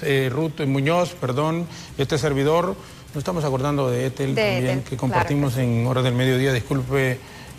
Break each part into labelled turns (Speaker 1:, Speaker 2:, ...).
Speaker 1: López, Ruth Muñoz, perdón, este servidor. Nos estamos acordando de Ethel también, que compartimos en Horas del Mediodía, disculpe.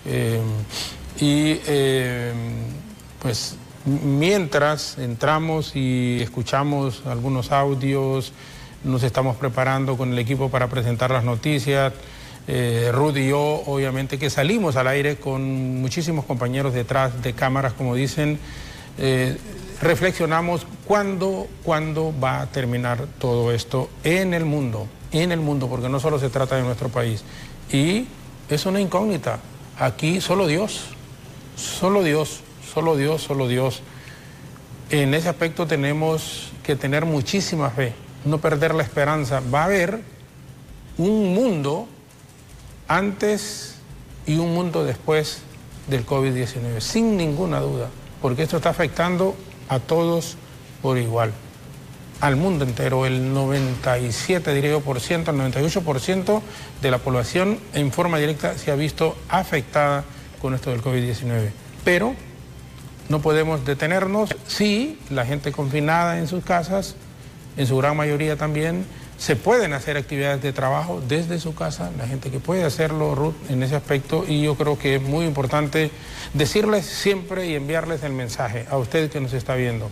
Speaker 1: Pues mientras entramos y escuchamos algunos audios, nos estamos preparando con el equipo para presentar las noticias. Ruth y yo, obviamente, que salimos al aire con muchísimos compañeros detrás de cámaras, como dicen, reflexionamos cuándo va a terminar todo esto en el mundo, porque no solo se trata de nuestro país. Y es una incógnita. Aquí solo Dios. En ese aspecto tenemos que tener muchísima fe, no perder la esperanza. Va a haber un mundo antes y un mundo después del COVID-19, sin ninguna duda, porque esto está afectando a todos por igual, al mundo entero. El 97, diría yo, el 98% de la población en forma directa se ha visto afectada con esto del COVID-19. Pero no podemos detenernos. Sí, la gente confinada en sus casas, en su gran mayoría también, se pueden hacer actividades de trabajo desde su casa, la gente que puede hacerlo, Ruth, en ese aspecto, y yo creo que es muy importante decirles siempre y enviarles el mensaje a usted que nos está viendo.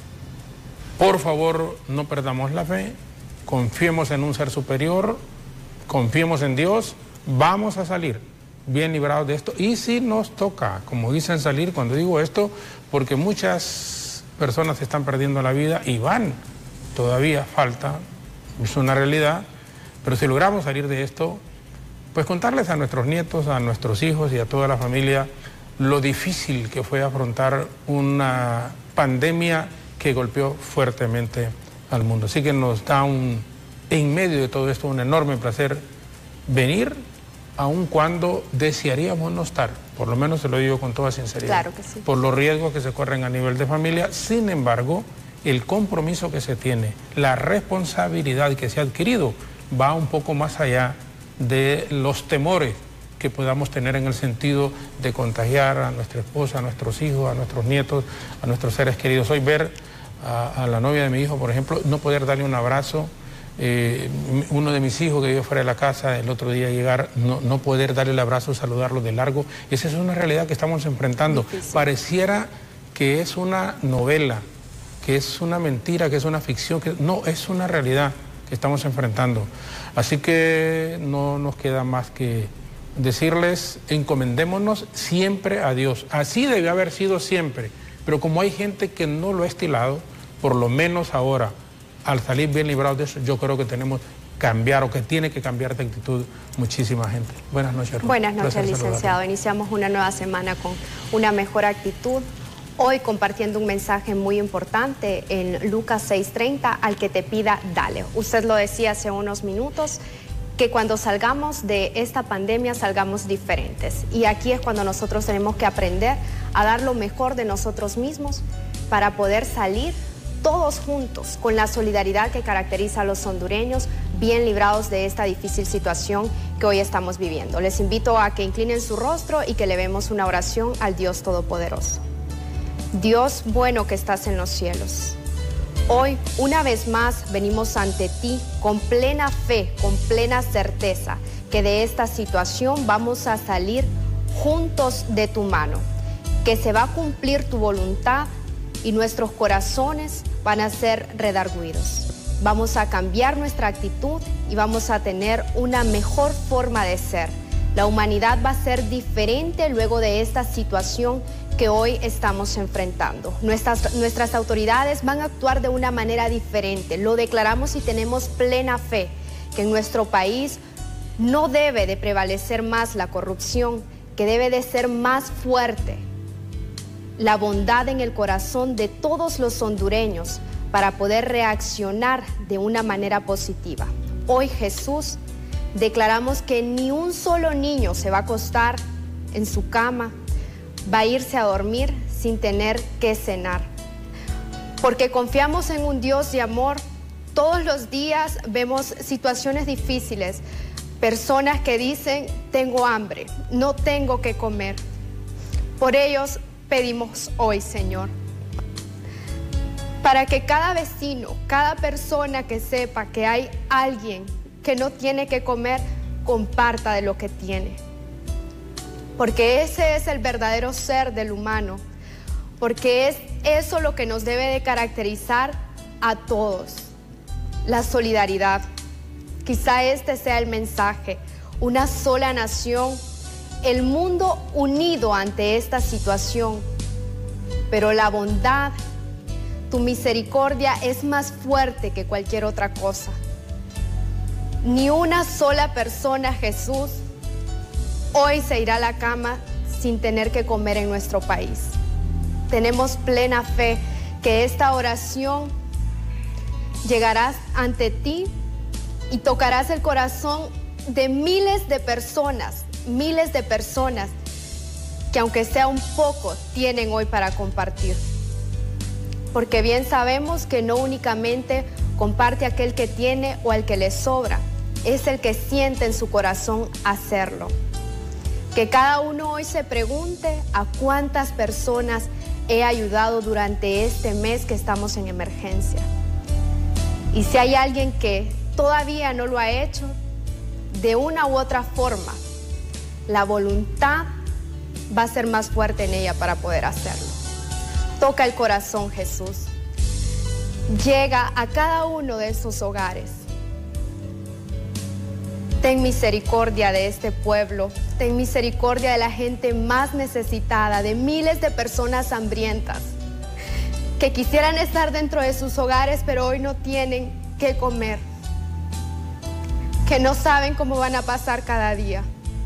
Speaker 1: Por favor, no perdamos la fe, confiemos en un ser superior, confiemos en Dios, vamos a salir bien librados de esto. Y si nos toca, como dicen, salir, cuando digo esto, porque muchas personas están perdiendo la vida y todavía falta, es una realidad, pero si logramos salir de esto, pues contarles a nuestros nietos, a nuestros hijos y a toda la familia lo difícil que fue afrontar una pandemia que golpeó fuertemente al mundo. Así que nos da en medio de todo esto un enorme placer venir, aun cuando desearíamos no estar, por lo menos se lo digo con toda sinceridad,
Speaker 2: claro que sí,
Speaker 1: por los riesgos que se corren a nivel de familia. Sin embargo, el compromiso que se tiene, la responsabilidad que se ha adquirido, va un poco más allá de los temores que podamos tener en el sentido de contagiar a nuestra esposa, a nuestros hijos, a nuestros nietos, a nuestros seres queridos. Hoy ver a la novia de mi hijo, por ejemplo, no poder darle un abrazo, uno de mis hijos que vive fuera de la casa, el otro día llegar, no poder darle el abrazo, saludarlo de largo, esa es una realidad que estamos enfrentando. Difícil. Pareciera que es una novela, que es una mentira, que es una ficción, que no, es una realidad que estamos enfrentando. Así que no nos queda más que decirles, encomendémonos siempre a Dios. Así debe haber sido siempre, pero como hay gente que no lo ha estilado, por lo menos ahora, al salir bien librados de eso, yo creo que tenemos que cambiar, o que tiene que cambiar de actitud muchísima gente. Buenas noches, Ruth.
Speaker 2: Buenas noches, licenciado. Iniciamos una nueva semana con una mejor actitud. Hoy compartiendo un mensaje muy importante en Lucas 6:30, al que te pida, dale. Usted lo decía hace unos minutos, que cuando salgamos de esta pandemia salgamos diferentes. Y aquí es cuando nosotros tenemos que aprender a dar lo mejor de nosotros mismos para poder salir todos juntos con la solidaridad que caracteriza a los hondureños, bien librados de esta difícil situación que hoy estamos viviendo. Les invito a que inclinen su rostro y que elevemos una oración al Dios Todopoderoso. Dios bueno que estás en los cielos, hoy una vez más venimos ante ti con plena fe, con plena certeza que de esta situación vamos a salir juntos de tu mano, que se va a cumplir tu voluntad y nuestros corazones van a ser redarguidos. Vamos a cambiar nuestra actitud y vamos a tener una mejor forma de ser. La humanidad va a ser diferente luego de esta situación que hoy estamos enfrentando. Nuestras autoridades van a actuar de una manera diferente. Lo declaramos y tenemos plena fe que en nuestro país no debe de prevalecer más la corrupción, que debe de ser más fuerte la bondad en el corazón de todos los hondureños para poder reaccionar de una manera positiva. Hoy, Jesús, declaramos que ni un solo niño se va a acostar en su cama, va a irse a dormir sin tener que cenar. Porque confiamos en un Dios de amor. Todos los días vemos situaciones difíciles, personas que dicen, tengo hambre, no tengo que comer. Por ellos pedimos hoy, Señor, para que cada vecino, cada persona que sepa que hay alguien que no tiene que comer, comparta de lo que tiene. Porque ese es el verdadero ser del humano, porque es eso lo que nos debe de caracterizar a todos, la solidaridad. Quizá este sea el mensaje, una sola nación, el mundo unido ante esta situación, pero la bondad, tu misericordia es más fuerte que cualquier otra cosa. Ni una sola persona, Jesús, hoy se irá a la cama sin tener que comer en nuestro país. Tenemos plena fe que esta oración llegará ante ti y tocarás el corazón de miles de personas que aunque sea un poco, tienen hoy para compartir. Porque bien sabemos que no únicamente comparte aquel que tiene o al que le sobra, es el que siente en su corazón hacerlo. Que cada uno hoy se pregunte a cuántas personas he ayudado durante este mes que estamos en emergencia. Y si hay alguien que todavía no lo ha hecho, de una u otra forma, la voluntad va a ser más fuerte en ella para poder hacerlo. Toca el corazón, Jesús. Llega a cada uno de esos hogares. Ten misericordia de este pueblo. Ten misericordia de la gente más necesitada, de miles de personas hambrientas que quisieran estar dentro de sus hogares, pero hoy no tienen qué comer, que no saben cómo van a pasar cada día.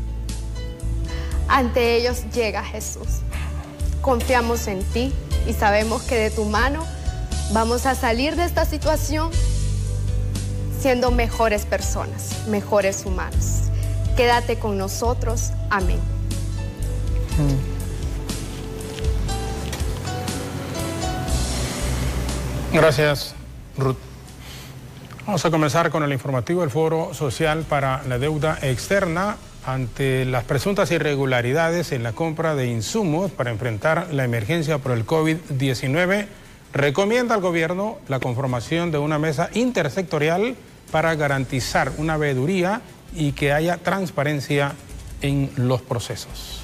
Speaker 2: Ante ellos llega Jesús. Confiamos en ti y sabemos que de tu mano vamos a salir de esta situación siendo mejores personas, mejores humanos. Quédate con nosotros. Amén.
Speaker 1: Gracias, Ruth. Vamos a comenzar con el informativo del Foro Social para la Deuda Externa ante las presuntas irregularidades en la compra de insumos para enfrentar la emergencia por el COVID-19. Recomienda al gobierno la conformación de una mesa intersectorial para garantizar una veeduría y que haya transparencia en los procesos.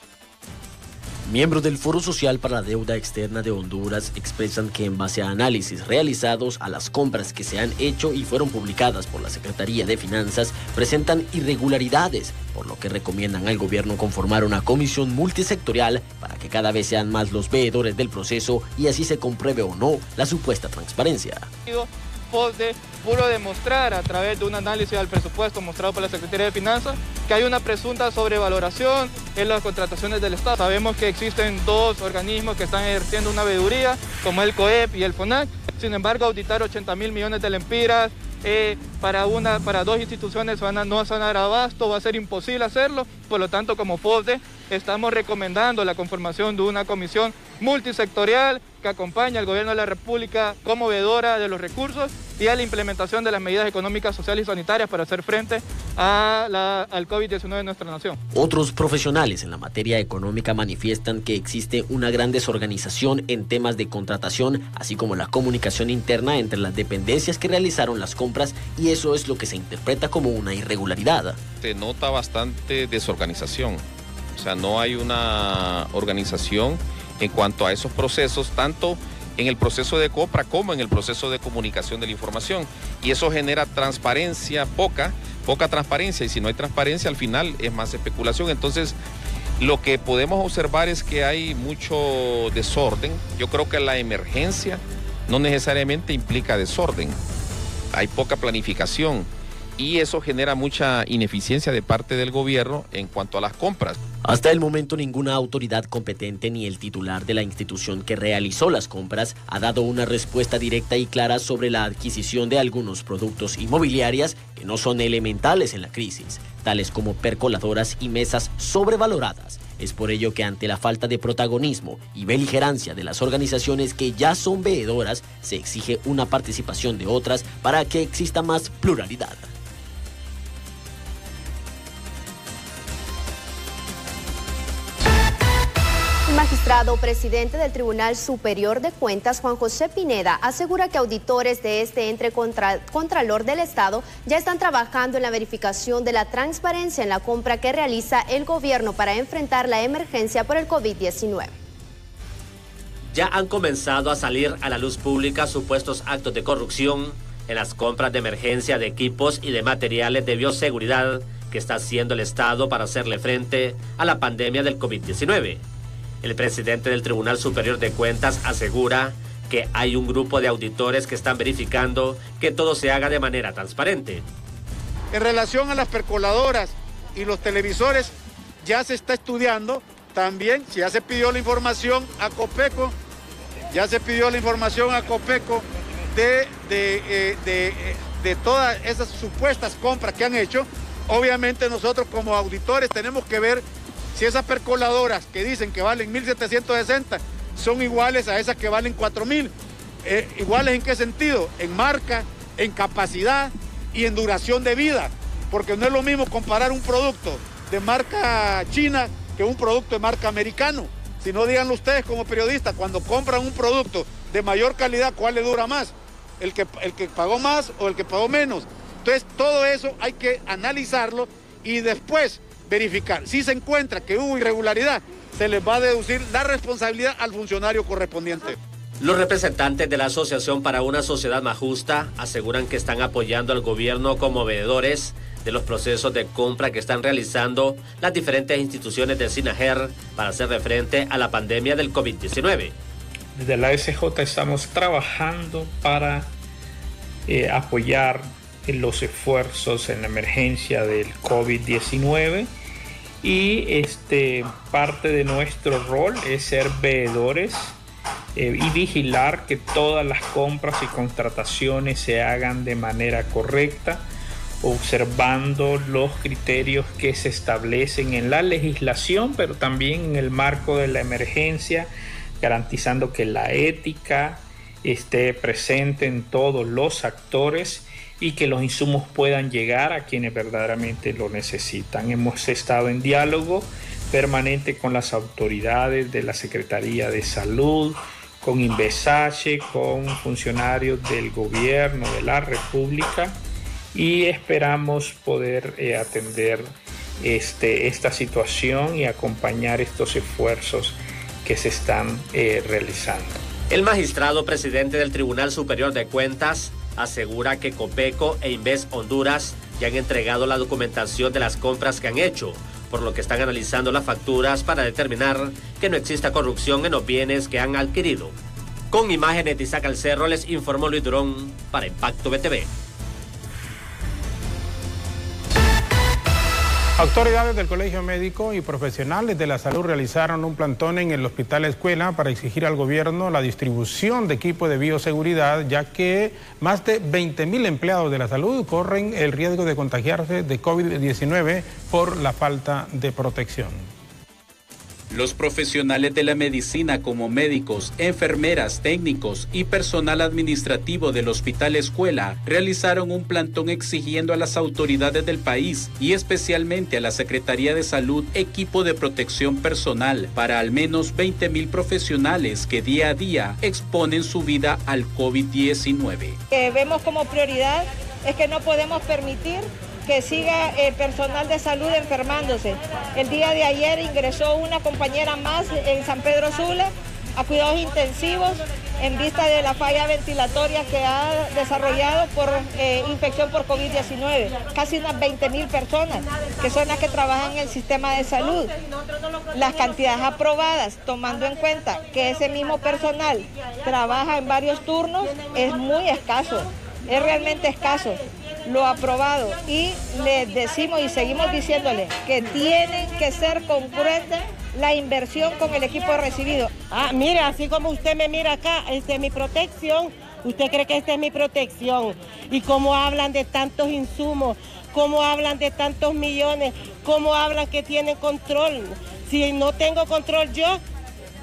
Speaker 3: Miembros del Foro Social para la Deuda Externa de Honduras expresan que en base a análisis realizados a las compras que se han hecho y fueron publicadas por la Secretaría de Finanzas, presentan irregularidades, por lo que recomiendan al gobierno conformar una comisión multisectorial para que cada vez sean más los veedores del proceso y así se compruebe o no la supuesta transparencia.
Speaker 4: Pudo demostrar a través de un análisis del presupuesto mostrado por la Secretaría de Finanzas que hay una presunta sobrevaloración en las contrataciones del Estado. Sabemos que existen dos organismos que están ejerciendo una veeduría, como el COEP y el FONAC. Sin embargo, auditar 80.000 millones de lempiras para dos instituciones no se van a dar abasto, va a ser imposible hacerlo. Por lo tanto, como FOSDE, estamos recomendando la conformación de una comisión multisectorial que acompañe al gobierno de la República como veedora de los recursos y a la implementación de las medidas económicas, sociales y sanitarias para hacer frente al COVID-19 en nuestra nación.
Speaker 3: Otros profesionales en la materia económica manifiestan que existe una gran desorganización en temas de contratación, así como la comunicación interna entre las dependencias que realizaron las compras, y eso es lo que se interpreta como una irregularidad.
Speaker 5: Se nota bastante desorganización, o sea, no hay una organización en cuanto a esos procesos, tanto en el proceso de compra como en el proceso de comunicación de la información. Y eso genera transparencia, poca transparencia, y si no hay transparencia al final es más especulación. Entonces, lo que podemos observar es que hay mucho desorden. Yo creo que la emergencia no necesariamente implica desorden. Hay poca planificación y eso genera mucha ineficiencia de parte del gobierno en cuanto a las compras.
Speaker 3: Hasta el momento ninguna autoridad competente ni el titular de la institución que realizó las compras ha dado una respuesta directa y clara sobre la adquisición de algunos productos inmobiliarios que no son elementales en la crisis, tales como percoladoras y mesas sobrevaloradas. Es por ello que ante la falta de protagonismo y beligerancia de las organizaciones que ya son veedoras, se exige una participación de otras para que exista más pluralidad.
Speaker 2: magistrado presidente del Tribunal Superior de Cuentas, Juan José Pineda, asegura que auditores de este ente Contralor del Estado ya están trabajando en la verificación de la transparencia en la compra que realiza el gobierno para enfrentar la emergencia por el COVID-19.
Speaker 3: Ya han comenzado a salir a la luz pública supuestos actos de corrupción en las compras de emergencia de equipos y de materiales de bioseguridad que está haciendo el Estado para hacerle frente a la pandemia del COVID-19. El presidente del Tribunal Superior de Cuentas asegura que hay un grupo de auditores que están verificando que todo se haga de manera transparente.
Speaker 6: En relación a las percoladoras y los televisores, ya se está estudiando también, ya se pidió la información a Copeco, de todas esas supuestas compras que han hecho. Obviamente nosotros como auditores tenemos que ver si esas percoladoras que dicen que valen 1.760 son iguales a esas que valen 4.000. ¿Iguales en qué sentido? En marca, en capacidad y en duración de vida. Porque no es lo mismo comparar un producto de marca china que un producto de marca americano. Si no, díganlo ustedes como periodistas, cuando compran un producto de mayor calidad, ¿cuál le dura más? ¿El que pagó más o el que pagó menos? Entonces, todo eso hay que analizarlo y después verificar. Si se encuentra que hubo irregularidad, se les va a deducir la responsabilidad al funcionario correspondiente.
Speaker 3: Los representantes de la Asociación para una Sociedad Más Justa aseguran que están apoyando al gobierno como veedores de los procesos de compra que están realizando las diferentes instituciones del SINAGER para hacerle frente a la pandemia del COVID-19.
Speaker 1: Desde la SJ estamos trabajando para apoyar los esfuerzos en la emergencia del COVID-19 y parte de nuestro rol es ser veedores y vigilar que todas las compras y contrataciones se hagan de manera correcta, observando los criterios que se establecen en la legislación, pero también en el marco de la emergencia, garantizando que la ética esté presente en todos los actores y que los insumos puedan llegar a quienes verdaderamente lo necesitan. Hemos estado en diálogo permanente con las autoridades de la Secretaría de Salud, con INVESACHE, con funcionarios del gobierno de la República y esperamos poder atender esta situación y acompañar estos esfuerzos que se están realizando.
Speaker 3: El magistrado presidente del Tribunal Superior de Cuentas asegura que Copeco e Inves Honduras ya han entregado la documentación de las compras que han hecho, por lo que están analizando las facturas para determinar que no exista corrupción en los bienes que han adquirido. Con imágenes de Isaac Alcerro les informó Luis Durón para Impacto BTV.
Speaker 1: Autoridades del Colegio Médico y profesionales de la salud realizaron un plantón en el Hospital Escuela para exigir al gobierno la distribución de equipo de bioseguridad, ya que más de 20.000 empleados de la salud corren el riesgo de contagiarse de COVID-19 por la falta de protección.
Speaker 7: Los profesionales de la medicina como médicos, enfermeras, técnicos y personal administrativo del Hospital Escuela realizaron un plantón exigiendo a las autoridades del país y especialmente a la Secretaría de Salud equipo de protección personal para al menos 20.000 profesionales que día a día exponen su vida al COVID-19.
Speaker 8: Vemos como prioridad es que no podemos permitir que siga el personal de salud enfermándose. El día de ayer ingresó una compañera más en San Pedro Sula a cuidados intensivos en vista de la falla ventilatoria que ha desarrollado por infección por COVID-19. Casi unas 20.000 personas que son las que trabajan en el sistema de salud. Las cantidades aprobadas, tomando en cuenta que ese mismo personal trabaja en varios turnos, es muy escaso, es realmente escaso lo aprobado, y les decimos y seguimos diciéndole que tienen que ser congruentes la inversión con el equipo recibido.
Speaker 9: Mire, así como usted me mira acá, esta es mi protección. ¿Usted cree que esta es mi protección? Y cómo hablan de tantos insumos, cómo hablan de tantos millones, cómo hablan que tienen control. Si no tengo control yo,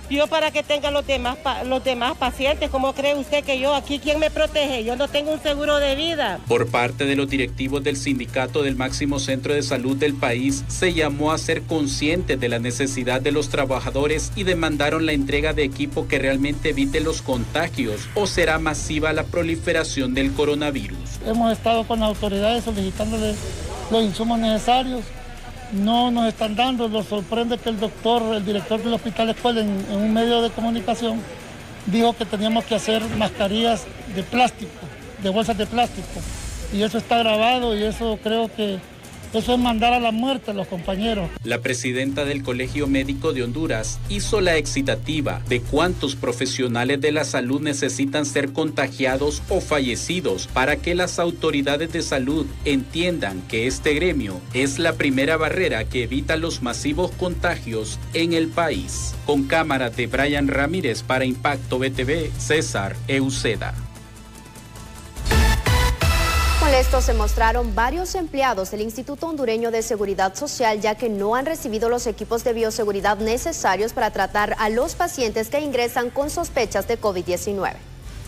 Speaker 9: Yo para que tenga los demás pacientes, ¿cómo cree usted que yo aquí quién me protege? Yo no tengo un seguro de vida.
Speaker 7: Por parte de los directivos del sindicato del máximo centro de salud del país, se llamó a ser conscientes de la necesidad de los trabajadores y demandaron la entrega de equipo que realmente evite los contagios o será masiva la proliferación del coronavirus.
Speaker 10: Hemos estado con las autoridades solicitándoles los insumos necesarios. No nos están dando, nos sorprende que el director del Hospital Escuela en un medio de comunicación dijo que teníamos que hacer mascarillas de plástico, de bolsas de plástico, y eso está grabado y eso creo que eso es mandar a la muerte a los compañeros.
Speaker 7: La presidenta del Colegio Médico de Honduras hizo la excitativa de cuántos profesionales de la salud necesitan ser contagiados o fallecidos para que las autoridades de salud entiendan que este gremio es la primera barrera que evita los masivos contagios en el país. Con cámara de Brian Ramírez para Impacto BTV, César Euseda.
Speaker 2: Molestos se mostraron varios empleados del Instituto Hondureño de Seguridad Social, ya que no han recibido los equipos de bioseguridad necesarios para tratar a los pacientes que ingresan con sospechas de COVID-19.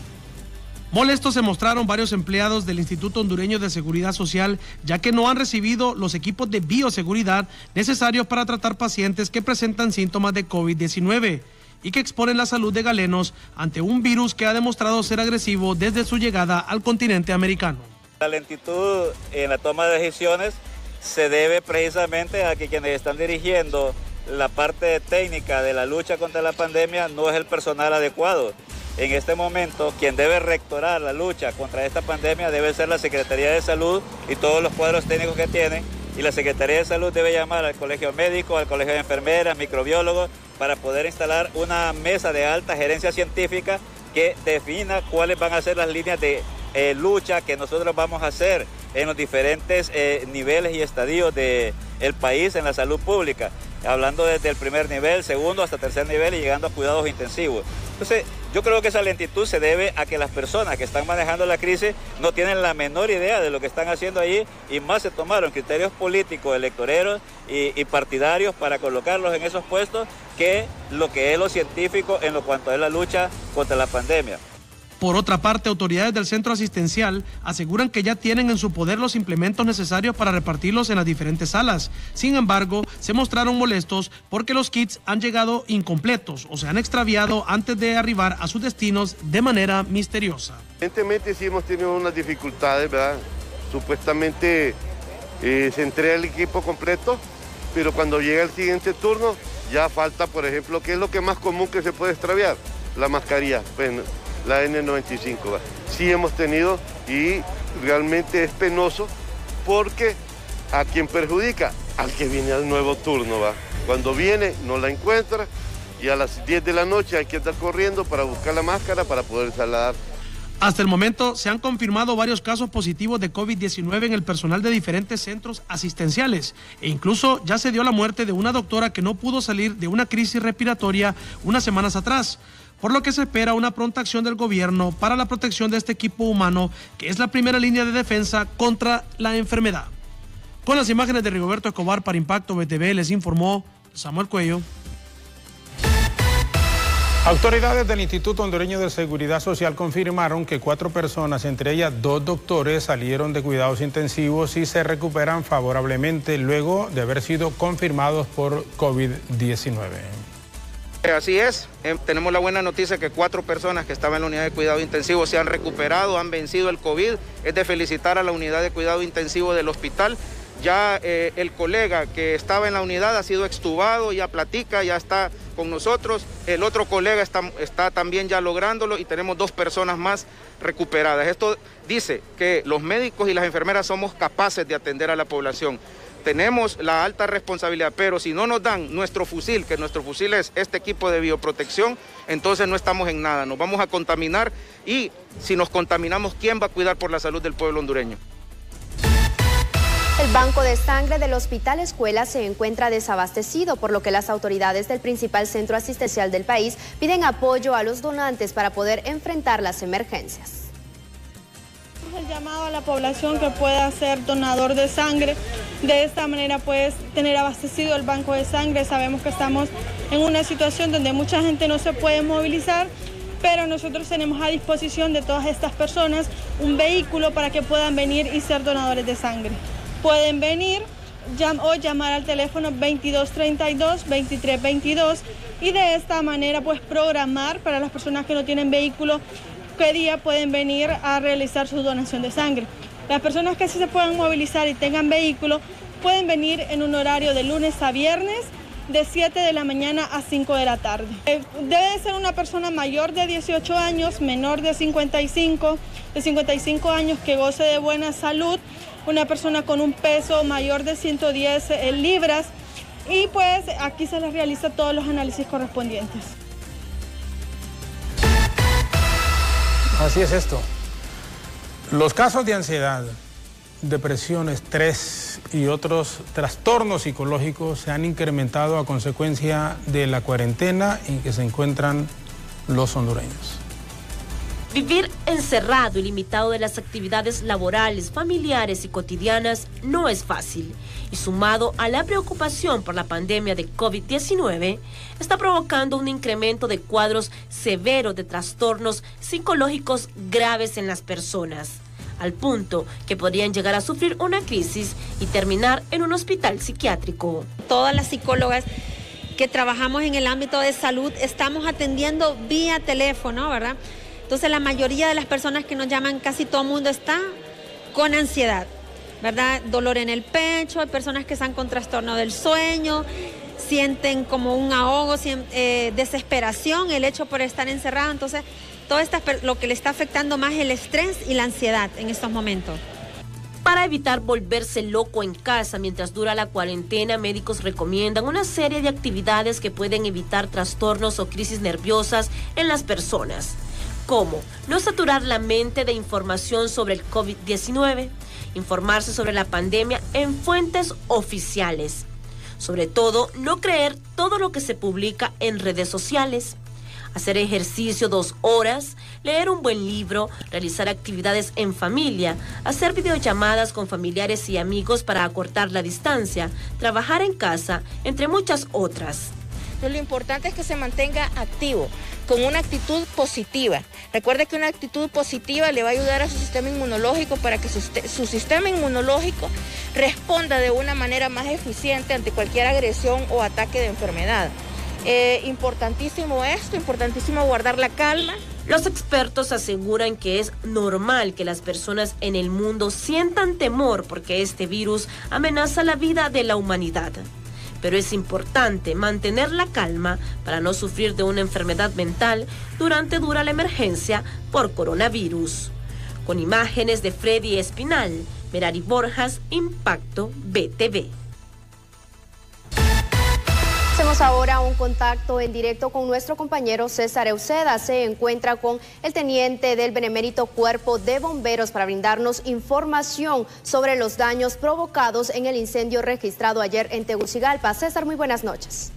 Speaker 11: Molestos se mostraron varios empleados del Instituto Hondureño de Seguridad Social, ya que no han recibido los equipos de bioseguridad necesarios para tratar pacientes que presentan síntomas de COVID-19 y que exponen la salud de galenos ante un virus que ha demostrado ser agresivo desde su llegada al continente americano.
Speaker 12: La lentitud en la toma de decisiones se debe precisamente a que quienes están dirigiendo la parte técnica de la lucha contra la pandemia no es el personal adecuado. En este momento, quien debe rectorar la lucha contra esta pandemia debe ser la Secretaría de Salud y todos los cuadros técnicos que tienen, y la Secretaría de Salud debe llamar al Colegio Médico, al Colegio de Enfermeras, microbiólogos, para poder instalar una mesa de alta gerencia científica que defina cuáles van a ser las líneas de lucha que nosotros vamos a hacer en los diferentes niveles y estadios del país en la salud pública, hablando desde el primer nivel, segundo hasta tercer nivel y llegando a cuidados intensivos. Entonces, yo creo que esa lentitud se debe a que las personas que están manejando la crisis no tienen la menor idea de lo que están haciendo allí, y más se tomaron criterios políticos, electoreros y partidarios para colocarlos en esos puestos que lo que es lo científico en lo cuanto es la lucha contra la pandemia.
Speaker 11: Por otra parte, autoridades del centro asistencial aseguran que ya tienen en su poder los implementos necesarios para repartirlos en las diferentes salas. Sin embargo, se mostraron molestos porque los kits han llegado incompletos o se han extraviado antes de arribar a sus destinos de manera misteriosa.
Speaker 13: Evidentemente sí hemos tenido unas dificultades, ¿verdad? Supuestamente se entrega el equipo completo, pero cuando llega el siguiente turno ya falta, por ejemplo, ¿qué es lo que más común que se puede extraviar? La mascarilla, pues, la N95. ¿va? Sí hemos tenido, y realmente es penoso porque ¿a quién perjudica? Al que viene al nuevo turno. ¿va? Cuando viene no la encuentra y a las 10 de la noche hay que estar corriendo para buscar la máscara para poder salar.
Speaker 11: Hasta el momento se han confirmado varios casos positivos de COVID-19 en el personal de diferentes centros asistenciales e incluso ya se dio la muerte de una doctora que no pudo salir de una crisis respiratoria unas semanas atrás, por lo que se espera una pronta acción del gobierno para la protección de este equipo humano, que es la primera línea de defensa contra la enfermedad. Con las imágenes de Rigoberto Escobar para Impacto BTV, les informó Samuel Cuello.
Speaker 1: Autoridades del Instituto Hondureño de Seguridad Social confirmaron que 4 personas, entre ellas 2 doctores, salieron de cuidados intensivos y se recuperan favorablemente luego de haber sido confirmados por COVID-19.
Speaker 14: Así es, tenemos la buena noticia que 4 personas que estaban en la unidad de cuidado intensivo se han recuperado, han vencido el COVID. Es de felicitar a la unidad de cuidado intensivo del hospital. Ya el colega que estaba en la unidad ha sido extubado, ya platica, ya está con nosotros. El otro colega está también ya lográndolo y tenemos 2 personas más recuperadas. Esto dice que los médicos y las enfermeras somos capaces de atender a la población. Tenemos la alta responsabilidad, pero si no nos dan nuestro fusil, que nuestro fusil es este equipo de bioprotección, entonces no estamos en nada, nos vamos a contaminar, y si nos contaminamos, ¿quién va a cuidar por la salud del pueblo hondureño?
Speaker 2: El banco de sangre del Hospital Escuela se encuentra desabastecido, por lo que las autoridades del principal centro asistencial del país piden apoyo a los donantes para poder enfrentar las emergencias.
Speaker 15: El llamado a la población que pueda ser donador de sangre De esta manera pues tener abastecido el banco de sangre. Sabemos que estamos en una situación donde mucha gente no se puede movilizar, pero nosotros tenemos a disposición de todas estas personas un vehículo para que puedan venir y ser donadores de sangre. Pueden venir o llamar al teléfono 2232-2322 y de esta manera pues programar para las personas que no tienen vehículo qué día pueden venir a realizar su donación de sangre. Las personas que sí se puedan movilizar y tengan vehículo pueden venir en un horario de lunes a viernes de 7 de la mañana a 5 de la tarde. Debe de ser una persona mayor de 18 años, menor de 55 años que goce de buena salud, una persona con un peso mayor de 110 libras y pues aquí se les realiza todos los análisis correspondientes.
Speaker 1: Así es esto. Los casos de ansiedad, depresión, estrés y otros trastornos psicológicos se han incrementado a consecuencia de la cuarentena en que se encuentran los hondureños.
Speaker 16: Vivir encerrado y limitado de las actividades laborales, familiares y cotidianas no es fácil. Y sumado a la preocupación por la pandemia de COVID-19, está provocando un incremento de cuadros severos de trastornos psicológicos graves en las personas, al punto que podrían llegar a sufrir una crisis y terminar en un hospital psiquiátrico.
Speaker 17: Todas las psicólogas que trabajamos en el ámbito de salud estamos atendiendo vía teléfono, ¿verdad? Entonces la mayoría de las personas que nos llaman, casi todo el mundo está con ansiedad, ¿verdad? Dolor en el pecho, hay personas que están con trastorno del sueño, sienten como un ahogo, desesperación, el hecho por estar encerrado. Entonces, todo lo que le está afectando más es el estrés y la ansiedad en estos momentos.
Speaker 16: Para evitar volverse loco en casa mientras dura la cuarentena, médicos recomiendan una serie de actividades que pueden evitar trastornos o crisis nerviosas en las personas, como no saturar la mente de información sobre el COVID-19, informarse sobre la pandemia en fuentes oficiales, sobre todo no creer todo lo que se publica en redes sociales, hacer ejercicio 2 horas, leer un buen libro, realizar actividades en familia, hacer videollamadas con familiares y amigos para acortar la distancia, trabajar en casa, entre muchas otras.
Speaker 18: Lo importante es que se mantenga activo, con una actitud positiva. Recuerde que una actitud positiva le va a ayudar a su sistema inmunológico para que su sistema inmunológico responda de una manera más eficiente ante cualquier agresión o ataque de enfermedad. Importantísimo esto, importantísimo guardar la calma.
Speaker 16: Los expertos aseguran que es normal que las personas en el mundo sientan temor porque este virus amenaza la vida de la humanidad. Pero es importante mantener la calma para no sufrir de una enfermedad mental durante la emergencia por coronavirus. Con imágenes de Freddy Espinal, Merari Borjas, Impacto BTV.
Speaker 2: Hacemos ahora un contacto en directo con nuestro compañero César Euseda. Se encuentra con el teniente del Benemérito Cuerpo de Bomberos para brindarnos información sobre los daños provocados en el incendio registrado ayer en Tegucigalpa. César, muy buenas noches.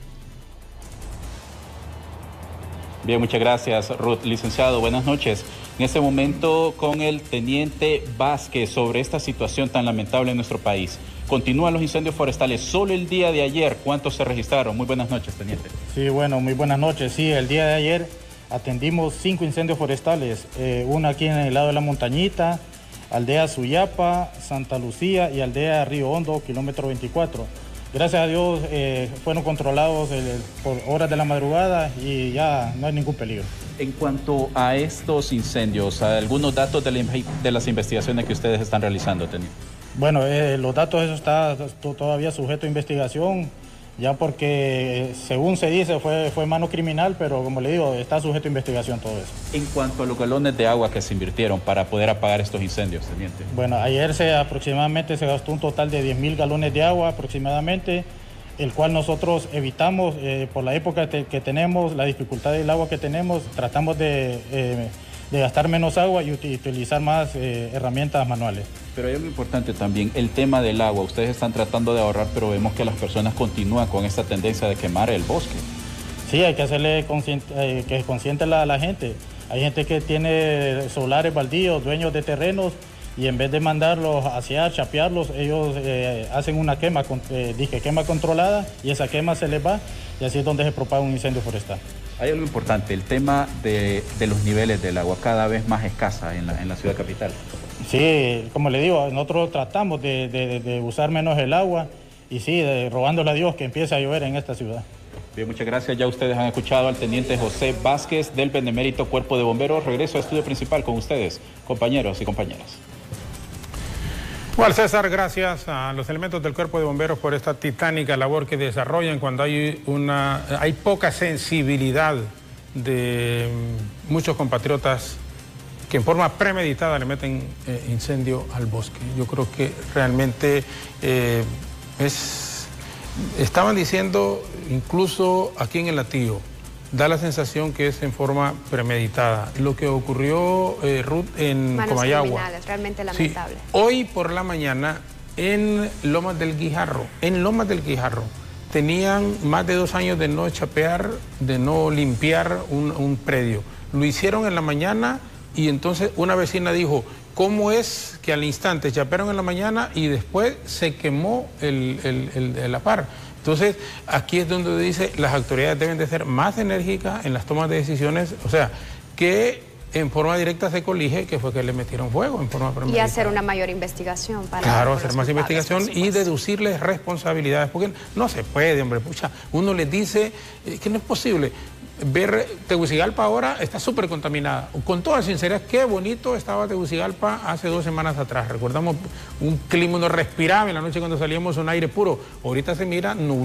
Speaker 19: Bien, muchas gracias, Ruth. Licenciado, buenas noches. En este momento con el teniente Vázquez sobre esta situación tan lamentable en nuestro país. Continúan los incendios forestales. Solo el día de ayer, ¿cuántos se registraron? Muy buenas noches, teniente.
Speaker 20: Sí, bueno, muy buenas noches. Sí, el día de ayer atendimos 5 incendios forestales. Uno aquí en el lado de la Montañita, aldea Suyapa, Santa Lucía y aldea Río Hondo, kilómetro 24. Gracias a Dios fueron controlados por horas de la madrugada y ya no hay ningún peligro.
Speaker 19: En cuanto a estos incendios, algunos datos de las investigaciones que ustedes están realizando, teniente.
Speaker 20: Bueno, los datos, eso está todavía sujeto a investigación, ya porque según se dice fue mano criminal, pero como le digo, está sujeto a investigación todo eso.
Speaker 19: En cuanto a los galones de agua que se invirtieron para poder apagar estos incendios, teniente.
Speaker 20: Bueno, ayer aproximadamente se gastó un total de 10,000 galones de agua aproximadamente, el cual nosotros evitamos, por la época que tenemos, la dificultad del agua que tenemos, tratamos de gastar menos agua y utilizar más herramientas manuales.
Speaker 19: Pero hay algo importante también, el tema del agua. Ustedes están tratando de ahorrar, pero vemos que las personas continúan con esta tendencia de quemar el bosque.
Speaker 20: Sí, hay que hacerle consciente a la gente. Hay gente que tiene solares baldíos, dueños de terrenos, y en vez de mandarlos a asear, chapearlos, ellos hacen una quema, quema controlada, y esa quema se les va, y así es donde se propaga un incendio forestal.
Speaker 19: Hay algo importante, el tema de los niveles del agua cada vez más escasa en la ciudad capital.
Speaker 20: Sí, como le digo, nosotros tratamos de usar menos el agua, y sí, rogándole a Dios que empiece a llover en esta ciudad.
Speaker 19: Bien, muchas gracias. Ya ustedes han escuchado al teniente José Vázquez del Benemérito Cuerpo de Bomberos. Regreso a estudio principal con ustedes, compañeros y compañeras.
Speaker 1: Bueno, César, gracias a los elementos del Cuerpo de Bomberos por esta titánica labor que desarrollan cuando hay poca sensibilidad de muchos compatriotas que en forma premeditada le meten incendio al bosque. Yo creo que realmente estaban diciendo, incluso aquí en el Latío, da la sensación que es en forma premeditada. Lo que ocurrió, Ruth, en Comayagua.
Speaker 2: Realmente lamentable.
Speaker 1: Sí, hoy por la mañana en Lomas del Guijarro, tenían más de 2 años de no chapear, de no limpiar un predio. Lo hicieron en la mañana y entonces una vecina dijo, ¿cómo es que al instante chapearon en la mañana y después se quemó la par? Entonces, aquí es donde dice, las autoridades deben de ser más enérgicas en las tomas de decisiones, o sea, que en forma directa se colige que fue que le metieron fuego en forma premeditada.
Speaker 2: Y hacer una mayor investigación para...
Speaker 1: Claro, hacer más investigación y deducirles responsabilidades, porque no se puede, hombre, pucha, uno les dice que no es posible. Ver Tegucigalpa ahora está súper contaminada. Con toda sinceridad, qué bonito estaba Tegucigalpa hace 2 semanas atrás. Recordamos un clima, uno respiraba en la noche cuando salíamos, un aire puro. Ahorita se mira nublado.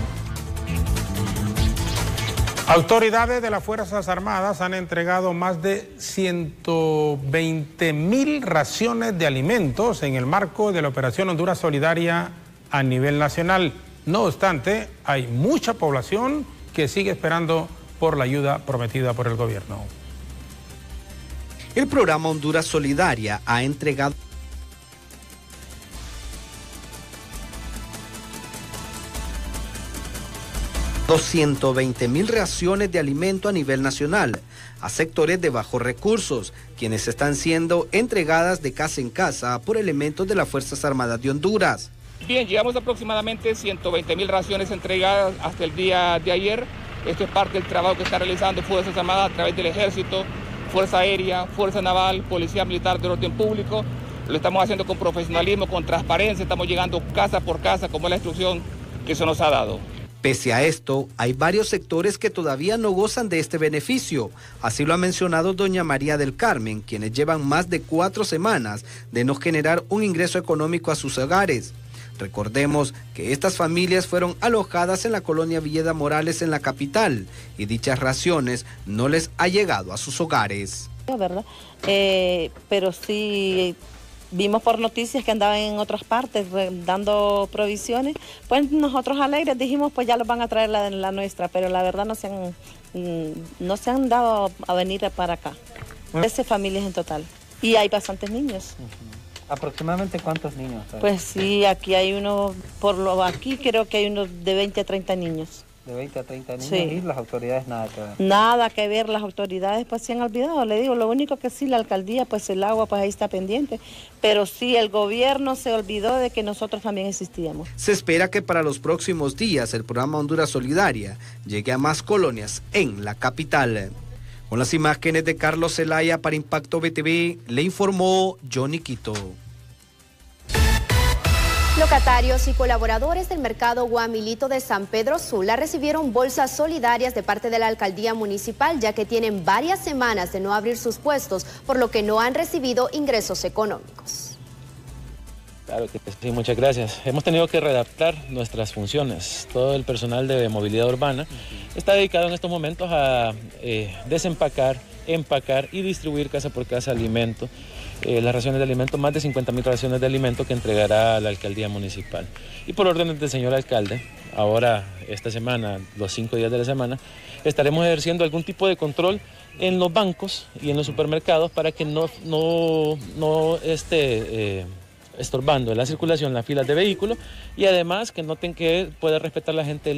Speaker 1: Autoridades de las Fuerzas Armadas han entregado más de 120,000 raciones de alimentos en el marco de la Operación Honduras Solidaria a nivel nacional. No obstante, hay mucha población que sigue esperando por la ayuda prometida por el gobierno.
Speaker 21: El programa Honduras Solidaria ha entregado 120,000 raciones de alimento a nivel nacional a sectores de bajos recursos, quienes están siendo entregadas de casa en casa por elementos de las Fuerzas Armadas de Honduras.
Speaker 22: Bien, llevamos aproximadamente 120,000 raciones entregadas hasta el día de ayer. Esto es parte del trabajo que están realizando Fuerzas Armadas a través del Ejército, Fuerza Aérea, Fuerza Naval, Policía Militar del Orden Público. Lo estamos haciendo con profesionalismo, con transparencia, estamos llegando casa por casa, como es la instrucción que se nos ha dado.
Speaker 21: Pese a esto, hay varios sectores que todavía no gozan de este beneficio. Así lo ha mencionado doña María del Carmen, quienes llevan más de 4 semanas de no generar un ingreso económico a sus hogares. Recordemos que estas familias fueron alojadas en la colonia Villeda Morales en la capital y dichas raciones no les ha llegado a sus hogares.
Speaker 23: ¿Verdad? Pero sí vimos por noticias que andaban en otras partes dando provisiones, pues nosotros alegres dijimos pues ya los van a traer la nuestra, pero la verdad no se han dado a venir para acá. 13 familias en total y hay bastantes niños.
Speaker 24: ¿Aproximadamente cuántos niños hay?
Speaker 23: Pues sí, aquí hay uno, aquí creo que hay unos de 20 a 30 niños.
Speaker 24: De 20 a 30 niños, sí. Y las autoridades nada que ver.
Speaker 23: Nada que ver, las autoridades pues se han olvidado, le digo, lo único que sí, la alcaldía, pues el agua pues ahí está pendiente, pero sí el gobierno se olvidó de que nosotros también existíamos.
Speaker 21: Se espera que para los próximos días el programa Honduras Solidaria llegue a más colonias en la capital. Con las imágenes de Carlos Zelaya para Impacto BTV, le informó Johnny Quito.
Speaker 2: Locatarios y colaboradores del mercado Guamilito de San Pedro Sula recibieron bolsas solidarias de parte de la alcaldía municipal, ya que tienen varias semanas de no abrir sus puestos, por lo que no han recibido ingresos económicos.
Speaker 25: Claro que sí, muchas gracias. Hemos tenido que readaptar nuestras funciones. Todo el personal de movilidad urbana está dedicado en estos momentos a desempacar, empacar y distribuir casa por casa alimento. Las raciones de alimento, más de 50,000 raciones de alimento que entregará la alcaldía municipal. Y por órdenes del señor alcalde, ahora esta semana, los 5 días de la semana, estaremos ejerciendo algún tipo de control en los bancos y en los supermercados para que no esté estorbando en la circulación las filas de vehículos y además que noten que pueda respetar la gente el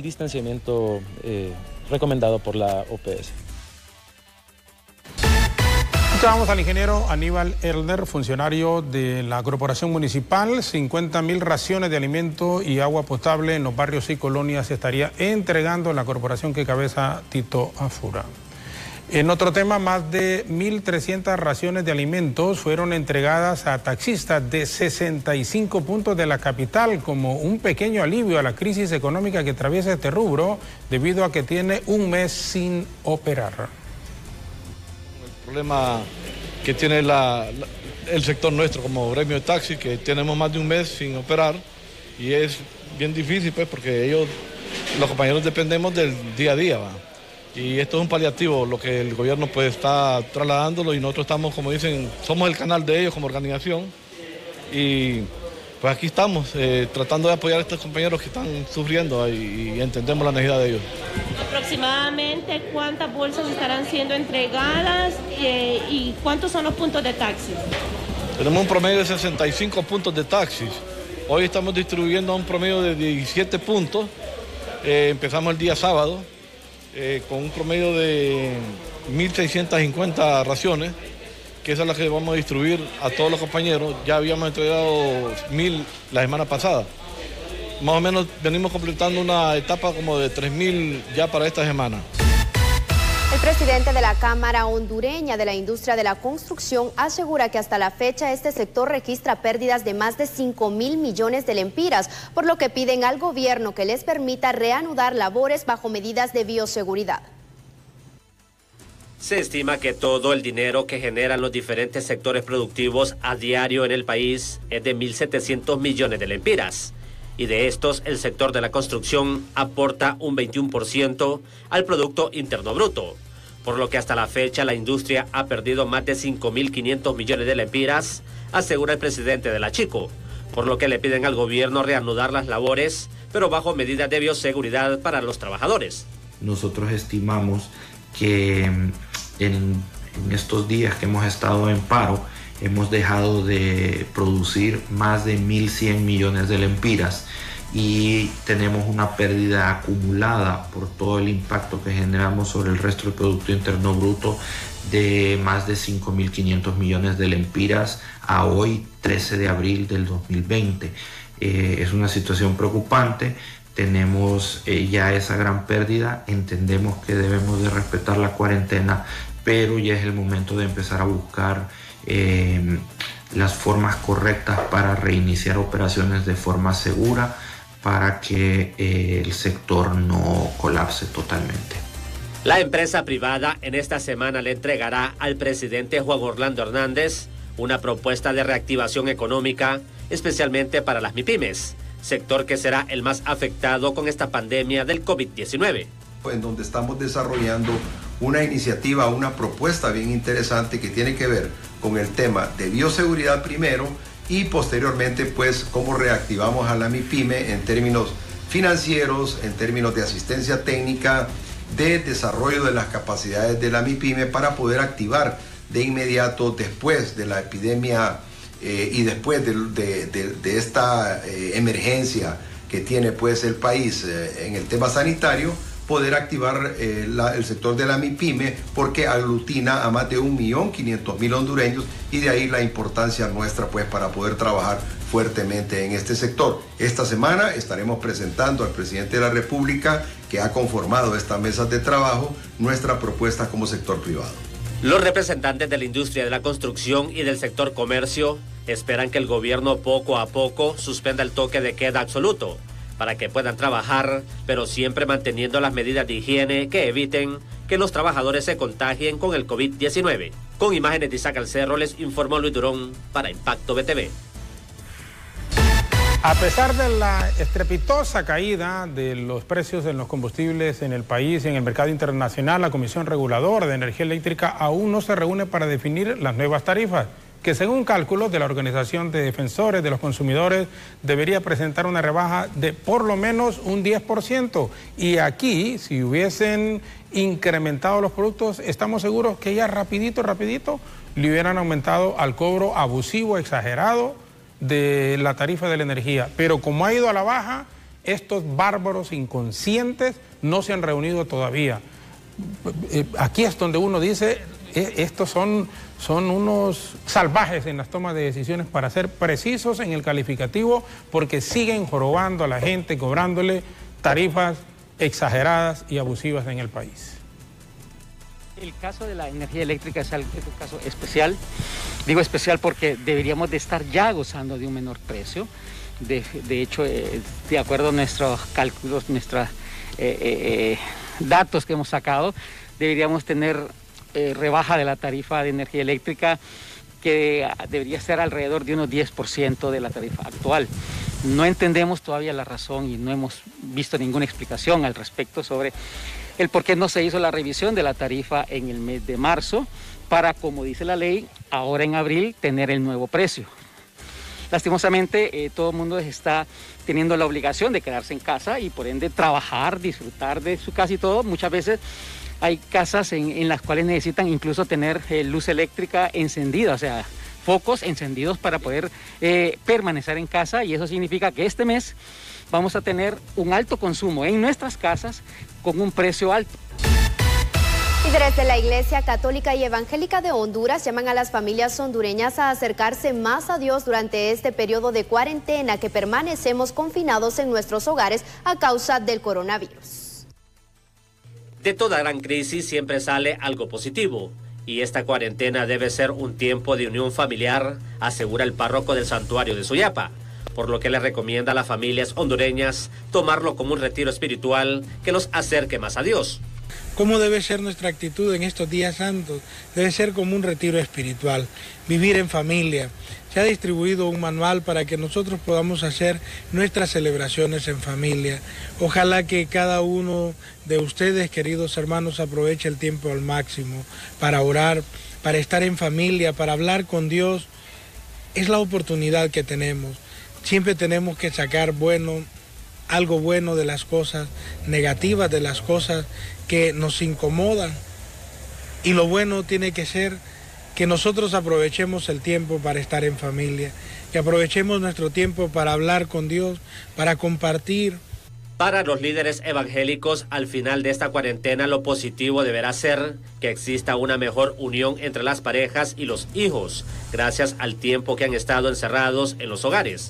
Speaker 25: distanciamiento recomendado por la OPS.
Speaker 1: Escuchábamos al ingeniero Aníbal Elner, funcionario de la Corporación Municipal. 50.000 raciones de alimento y agua potable en los barrios y colonias se estaría entregando la corporación que cabeza Tito Afura. En otro tema, más de 1.300 raciones de alimentos fueron entregadas a taxistas de 65 puntos de la capital como un pequeño alivio a la crisis económica que atraviesa este rubro debido a que tiene un mes sin operar.
Speaker 3: El problema que tiene el sector nuestro como gremio de taxi, que tenemos más de un mes sin operar y es bien difícil pues porque los compañeros dependemos del día a día, ¿va? Y esto es un paliativo, lo que el gobierno pues está trasladándolo y nosotros estamos, como dicen, somos el canal de ellos como organización y pues aquí estamos tratando de apoyar a estos compañeros que están sufriendo y entendemos la necesidad de ellos.
Speaker 16: Aproximadamente cuántas bolsas estarán siendo entregadas y cuántos son los puntos de taxi.
Speaker 3: Tenemos un promedio de 65 puntos de taxis. Hoy estamos distribuyendo a un promedio de 17 puntos. Empezamos el día sábado con un promedio de 1.650 raciones, que esa es la que vamos a distribuir a todos los compañeros. Ya habíamos entregado 1.000 la semana pasada. Más o menos venimos completando una etapa como de 3.000 ya para esta semana.
Speaker 2: El presidente de la Cámara Hondureña de la Industria de la Construcción asegura que hasta la fecha este sector registra pérdidas de más de 5.000 millones de lempiras, por lo que piden al gobierno que les permita reanudar labores bajo medidas de bioseguridad.
Speaker 4: Se estima que todo el dinero que generan los diferentes sectores productivos a diario en el país es de 1.700 millones de lempiras. Y de estos, el sector de la construcción aporta un 21% al Producto Interno Bruto, por lo que hasta la fecha la industria ha perdido más de 5.500 millones de lempiras, asegura el presidente de la Chico, por lo que le piden al gobierno reanudar las labores, pero bajo medidas de bioseguridad para los trabajadores.
Speaker 5: Nosotros estimamos que en estos días que hemos estado en paro, hemos dejado de producir más de 1.100 millones de lempiras y tenemos una pérdida acumulada por todo el impacto que generamos sobre el resto del Producto Interno Bruto de más de 5.500 millones de lempiras a hoy, 13 de abril del 2020. Es una situación preocupante. Tenemos ya esa gran pérdida, entendemos que debemos de respetar la cuarentena, pero ya es el momento de empezar a buscar las formas correctas para reiniciar operaciones de forma segura para que el sector no colapse totalmente.
Speaker 4: La empresa privada en esta semana le entregará al presidente Juan Orlando Hernández una propuesta de reactivación económica, especialmente para las MIPYMES, sector que será el más afectado con esta pandemia del COVID-19.
Speaker 6: En donde estamos desarrollando una iniciativa, una propuesta bien interesante que tiene que ver con el tema de bioseguridad primero y posteriormente pues cómo reactivamos a la MIPYME en términos financieros, en términos de asistencia técnica, de desarrollo de las capacidades de la MIPYME para poder activar de inmediato después de la epidemia y después de esta emergencia que tiene pues el país en el tema sanitario, poder activar el sector de la MIPYME porque aglutina a más de 1.500.000 hondureños y de ahí la importancia nuestra pues para poder trabajar fuertemente en este sector. Esta semana estaremos presentando al presidente de la República, que ha conformado estas mesas de trabajo, nuestra propuesta como sector privado.
Speaker 4: Los representantes de la industria de la construcción y del sector comercio esperan que el gobierno poco a poco suspenda el toque de queda absoluto para que puedan trabajar, pero siempre manteniendo las medidas de higiene que eviten que los trabajadores se contagien con el COVID-19. Con imágenes de Isaac Alcerro les informó Luis Durón para Impacto BTV.
Speaker 1: A pesar de la estrepitosa caída de los precios en los combustibles en el país y en el mercado internacional, la Comisión Reguladora de Energía Eléctrica aún no se reúne para definir las nuevas tarifas, que según cálculos de la Organización de Defensores de los Consumidores debería presentar una rebaja de por lo menos un 10%. Y aquí, si hubiesen incrementado los productos, estamos seguros que ya rapidito le hubieran aumentado al cobro abusivo, exagerado de la tarifa de la energía. Pero como ha ido a la baja, estos bárbaros inconscientes no se han reunido todavía. Aquí es donde uno dice, estos son son unos salvajes en las tomas de decisiones, para ser precisos en el calificativo, porque siguen jorobando a la gente, cobrándole tarifas exageradas y abusivas en el país.
Speaker 7: El caso de la energía eléctrica es un caso especial. Digo especial porque deberíamos de estar ya gozando de un menor precio. De hecho, de acuerdo a nuestros cálculos, nuestros datos que hemos sacado, deberíamos tener rebaja de la tarifa de energía eléctrica, que debería ser alrededor de unos 10% de la tarifa actual. No entendemos todavía la razón y no hemos visto ninguna explicación al respecto sobre el por qué no se hizo la revisión de la tarifa en el mes de marzo para, como dice la ley, ahora en abril tener el nuevo precio. Lastimosamente, todo el mundo está teniendo la obligación de quedarse en casa y por ende trabajar, disfrutar de su casa y todo. Muchas veces hay casas en las cuales necesitan incluso tener luz eléctrica encendida, o sea, focos encendidos para poder permanecer en casa, y eso significa que este mes vamos a tener un alto consumo en nuestras casas con un precio alto.
Speaker 2: Líderes de la Iglesia Católica y Evangélica de Honduras llaman a las familias hondureñas a acercarse más a Dios durante este periodo de cuarentena que permanecemos confinados en nuestros hogares a causa del coronavirus.
Speaker 4: De toda gran crisis siempre sale algo positivo, y esta cuarentena debe ser un tiempo de unión familiar, asegura el párroco del santuario de Suyapa, por lo que le recomienda a las familias hondureñas tomarlo como un retiro espiritual que los acerque más a Dios.
Speaker 8: ¿Cómo debe ser nuestra actitud en estos días santos? Debe ser como un retiro espiritual, vivir en familia. Se ha distribuido un manual para que nosotros podamos hacer nuestras celebraciones en familia. Ojalá que cada uno de ustedes, queridos hermanos, aproveche el tiempo al máximo para orar, para estar en familia, para hablar con Dios. Es la oportunidad que tenemos. Siempre tenemos que sacar algo bueno de las cosas negativas, de las cosas que nos incomodan, y lo bueno tiene que ser que nosotros aprovechemos el tiempo para estar en familia, que aprovechemos nuestro tiempo para hablar con Dios, para compartir.
Speaker 4: Para los líderes evangélicos, al final de esta cuarentena, lo positivo deberá ser que exista una mejor unión entre las parejas y los hijos, gracias al tiempo que han estado encerrados en los hogares.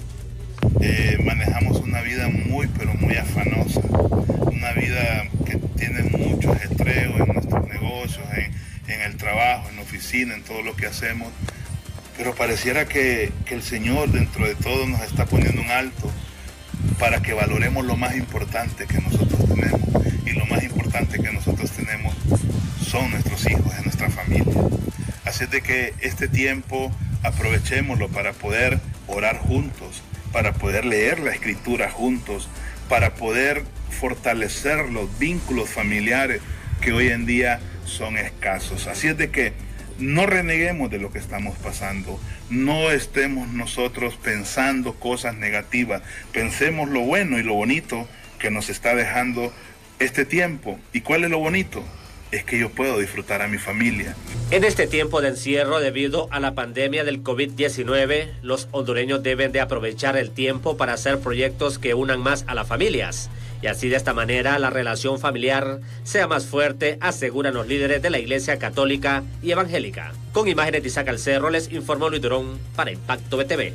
Speaker 9: Manejamos una vida pero muy afanosa, una vida que tiene mucho ajetreo en nuestros negocios, en el trabajo, en la oficina, en todo lo que hacemos, pero pareciera que el Señor dentro de todo nos está poniendo un alto para que valoremos lo más importante que nosotros tenemos, y lo más importante que nosotros tenemos son nuestros hijos, es nuestra familia. Así es de que este tiempo aprovechémoslo para poder orar juntos, para poder leer la Escritura juntos, para poder fortalecer los vínculos familiares que hoy en día son escasos. Así es de que no reneguemos de lo que estamos pasando, no estemos nosotros pensando cosas negativas, pensemos lo bueno y lo bonito que nos está dejando este tiempo. ¿Y cuál es lo bonito? Es que yo puedo disfrutar a mi familia.
Speaker 4: En este tiempo de encierro debido a la pandemia del COVID-19, los hondureños deben de aprovechar el tiempo para hacer proyectos que unan más a las familias, y así de esta manera la relación familiar sea más fuerte, aseguran los líderes de la Iglesia Católica y Evangélica. Con imágenes de Isaac Alcerro, les informó Luis Durón para Impacto BTV.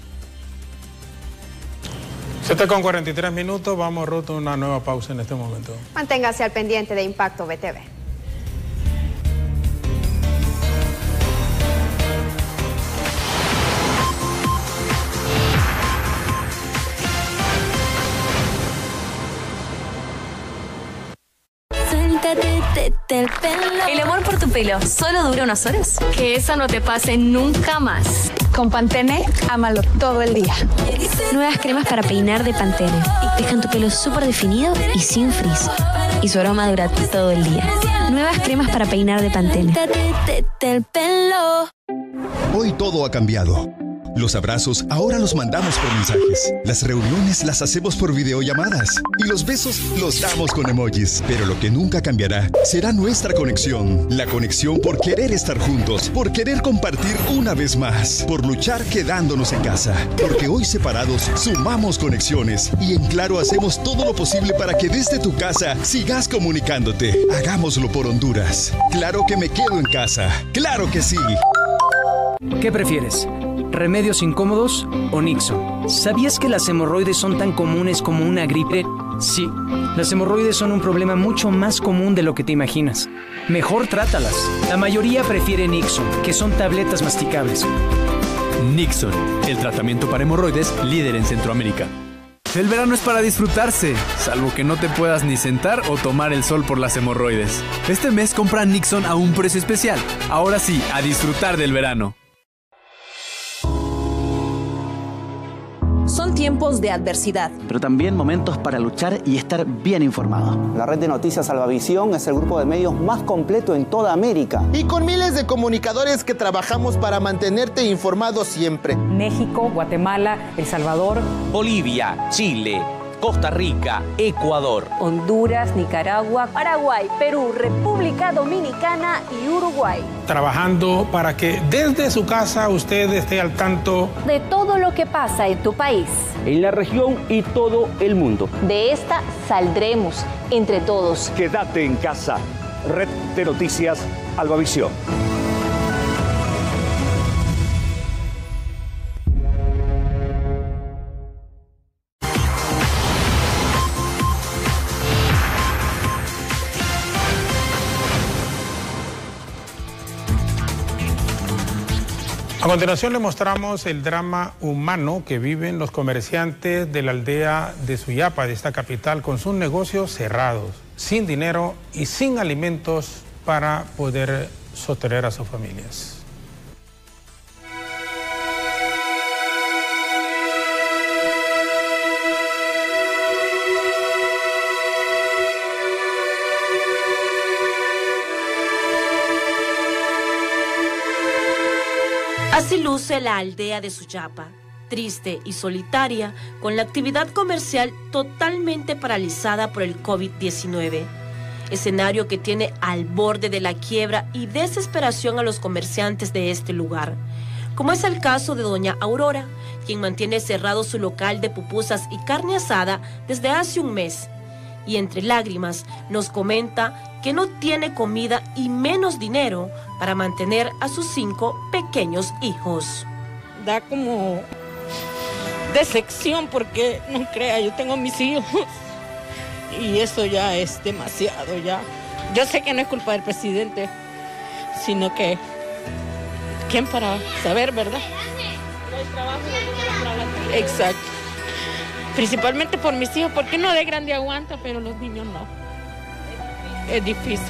Speaker 1: 7:43, vamos, Ruth, a una nueva pausa en este momento.
Speaker 2: Manténgase al pendiente de Impacto BTV.
Speaker 10: El amor por tu pelo solo dura unas horas. Que eso no te pase nunca más.
Speaker 12: Con Pantene, ámalo todo el día.
Speaker 10: Nuevas cremas para peinar de Pantene. Dejan tu pelo súper definido y sin frizz. Y su aroma dura todo el día. Nuevas cremas para peinar de Pantene.
Speaker 26: Hoy todo ha cambiado. Los abrazos ahora los mandamos por mensajes. Las reuniones las hacemos por videollamadas. Y los besos los damos con emojis. Pero lo que nunca cambiará será nuestra conexión. La conexión por querer estar juntos. Por querer compartir una vez más. Por luchar quedándonos en casa. Porque hoy separados sumamos conexiones. Y en Claro hacemos todo lo posible para que desde tu casa sigas comunicándote. Hagámoslo por Honduras. Claro que me quedo en casa. ¡Claro que sí!
Speaker 11: ¿Qué prefieres? ¿Remedios incómodos o Nixon? ¿Sabías que las hemorroides son tan comunes como una gripe? Sí, las hemorroides son un problema mucho más común de lo que te imaginas. Mejor trátalas. La mayoría prefiere Nixon, que son tabletas masticables.
Speaker 13: Nixon, el tratamiento para hemorroides líder en Centroamérica. El verano es para disfrutarse, salvo que no te puedas ni sentar o tomar el sol por las hemorroides. Este mes compra Nixon a un precio especial. Ahora sí, a disfrutar del verano.
Speaker 14: Son tiempos de adversidad,
Speaker 15: pero también momentos para luchar y estar bien informado.
Speaker 17: La red de noticias Salvavisión es el grupo de medios más completo en toda América.
Speaker 18: Y con miles de comunicadores que trabajamos para mantenerte informado siempre.
Speaker 27: México, Guatemala, El Salvador,
Speaker 28: Bolivia, Chile, Costa Rica, Ecuador,
Speaker 27: Honduras, Nicaragua,
Speaker 29: Paraguay, Perú, República Dominicana y Uruguay.
Speaker 1: Trabajando para que desde su casa usted esté al tanto
Speaker 29: de todo lo que pasa en tu país,
Speaker 30: en la región y todo el mundo.
Speaker 29: De esta saldremos entre todos.
Speaker 30: Quédate en casa. Red de Noticias Albavisión.
Speaker 1: A continuación le mostramos el drama humano que viven los comerciantes de la aldea de Suyapa, de esta capital, con sus negocios cerrados, sin dinero y sin alimentos para poder sostener a sus familias.
Speaker 16: Así luce la aldea de Suyapa, triste y solitaria, con la actividad comercial totalmente paralizada por el COVID-19. Escenario que tiene al borde de la quiebra y desesperación a los comerciantes de este lugar, como es el caso de doña Aurora, quien mantiene cerrado su local de pupusas y carne asada desde hace un mes. Y entre lágrimas nos comenta que no tiene comida y menos dinero para mantener a sus 5 pequeños hijos.
Speaker 31: Da como decepción porque, no crea, yo tengo mis hijos y eso ya es demasiado ya. Yo sé que no es culpa del presidente, sino que ¿quién para saber, verdad? Exacto. Principalmente por mis hijos, porque no de grande aguanta, pero los niños no. Es difícil.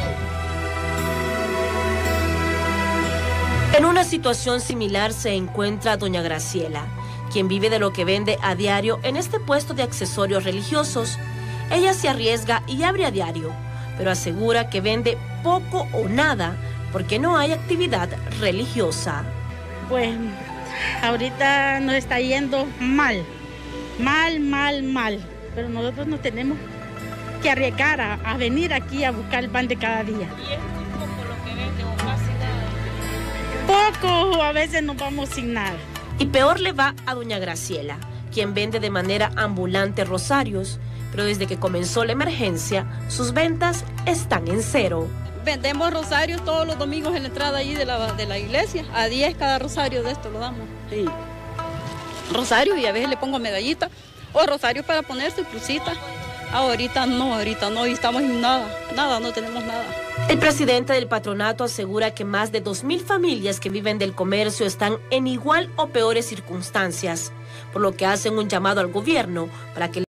Speaker 16: En una situación similar se encuentra doña Graciela, quien vive de lo que vende a diario en este puesto de accesorios religiosos. Ella se arriesga y abre a diario, pero asegura que vende poco o nada porque no hay actividad religiosa.
Speaker 31: Pues ahorita nos está yendo mal. Mal, pero nosotros nos tenemos que arriesgar a venir aquí a buscar el pan de cada día.
Speaker 16: ¿Y es muy poco lo que vende o casi nada?
Speaker 31: Poco, a veces nos vamos sin nada.
Speaker 16: Y peor le va a doña Graciela, quien vende de manera ambulante rosarios, pero desde que comenzó la emergencia, sus ventas están en cero.
Speaker 32: Vendemos rosarios todos los domingos en la entrada allí de la iglesia, a 10 cada rosario de esto lo damos. Sí. Rosario y a veces le pongo medallita o rosario para poner su crucita. Ahorita no, y estamos en nada, no tenemos nada.
Speaker 16: El presidente del patronato asegura que más de 2.000 familias que viven del comercio están en igual o peores circunstancias, por lo que hacen un llamado al gobierno para que